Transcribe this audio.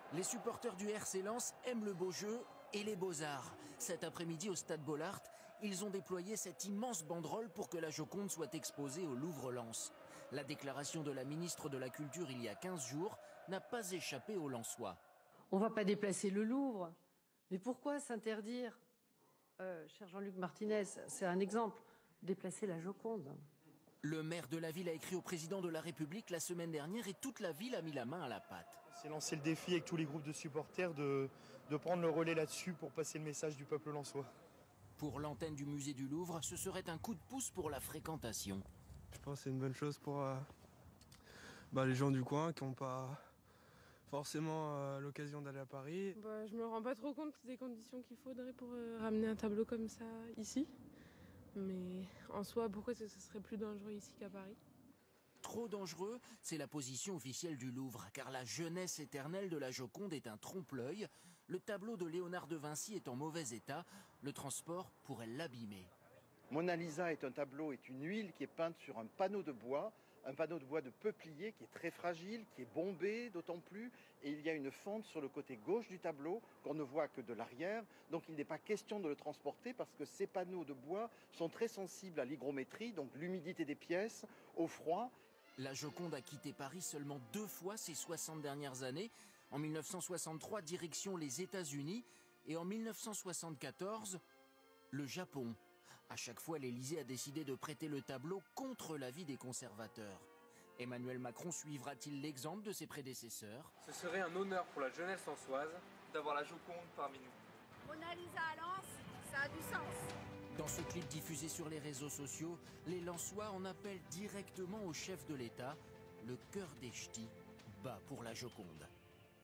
Les supporters du RC Lens aiment le beau jeu et les beaux-arts. Cet après-midi au Stade Bollaert, ils ont déployé cette immense banderole pour que la Joconde soit exposée au Louvre-Lens. La déclaration de la ministre de la Culture il y a 15 jours n'a pas échappé aux Lensois. On ne va pas déplacer le Louvre, mais pourquoi s'interdire, cher Jean-Luc Martinez, c'est un exemple, déplacer la Joconde? Le maire de la ville a écrit au président de la République la semaine dernière et toute la ville a mis la main à la pâte. C'est lancer le défi avec tous les groupes de supporters de prendre le relais là-dessus pour passer le message du peuple lensois. Pour l'antenne du musée du Louvre, ce serait un coup de pouce pour la fréquentation. Je pense que c'est une bonne chose pour les gens du coin qui n'ont pas forcément l'occasion d'aller à Paris. Je me rends pas trop compte des conditions qu'il faudrait pour ramener un tableau comme ça ici. Mais en soi, pourquoi ce serait plus dangereux ici qu'à Paris? Trop dangereux, c'est la position officielle du Louvre, car la jeunesse éternelle de la Joconde est un trompe-l'œil. Le tableau de Léonard de Vinci est en mauvais état, le transport pourrait l'abîmer. Mona Lisa est un tableau, est une huile qui est peinte sur un panneau de bois de peuplier qui est très fragile, qui est bombé d'autant plus, et il y a une fente sur le côté gauche du tableau qu'on ne voit que de l'arrière, donc il n'est pas question de le transporter parce que ces panneaux de bois sont très sensibles à l'hygrométrie, donc l'humidité des pièces, au froid. La Joconde a quitté Paris seulement 2 fois ces 60 dernières années. En 1963, direction les États-Unis, et en 1974, le Japon. À chaque fois, l'Élysée a décidé de prêter le tableau contre l'avis des conservateurs. Emmanuel Macron suivra-t-il l'exemple de ses prédécesseurs? Ce serait un honneur pour la jeunesse lensoise d'avoir la Joconde parmi nous. Mona Lisa à Lens, ça a du sens. Dans ce clip diffusé sur les réseaux sociaux, les Lensois en appellent directement au chef de l'État. Le cœur des ch'tis bat pour la Joconde.